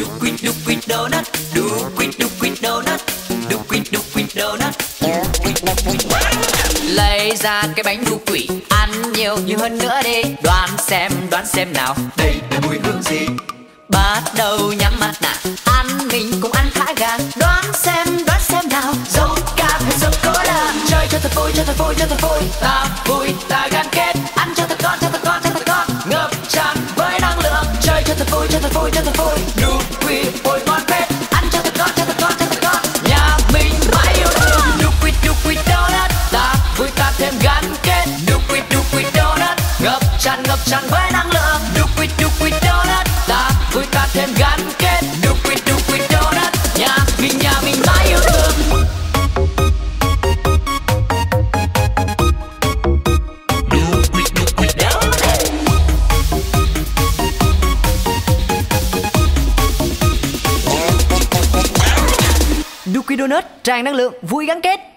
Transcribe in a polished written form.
quýt donut, đu quýt donut, đu quýt donut. Lấy ra cái bánh đu quỷ, ăn nhiều hơn nữa đi. Đoán xem nào, đây là mùi hương gì? Bắt đầu nhắm mắt nào, ăn mình cũng ăn khá gà. Đoán xem nào, dâu cam hay sô cô la? Chơi cho thật vui, ta vui ta gắn kết. Ăn cho thật ngon, ngập tràn với năng lượng. Chơi cho thật vui, đu quýt ôi ngon phết. Ăn cho thật ngon, nhà mình mãi yêu thương. Đu quýt donut, ta vui ta thêm gắn kết. Đu quýt donut, ngập tràn với năng lượng. Đu quýt donut, ta vui ta thêm gắn kết. Đu quýt donut, nhà mình mãi yêu thương. Đu quýt donut, tràn năng lượng, vui gắn kết.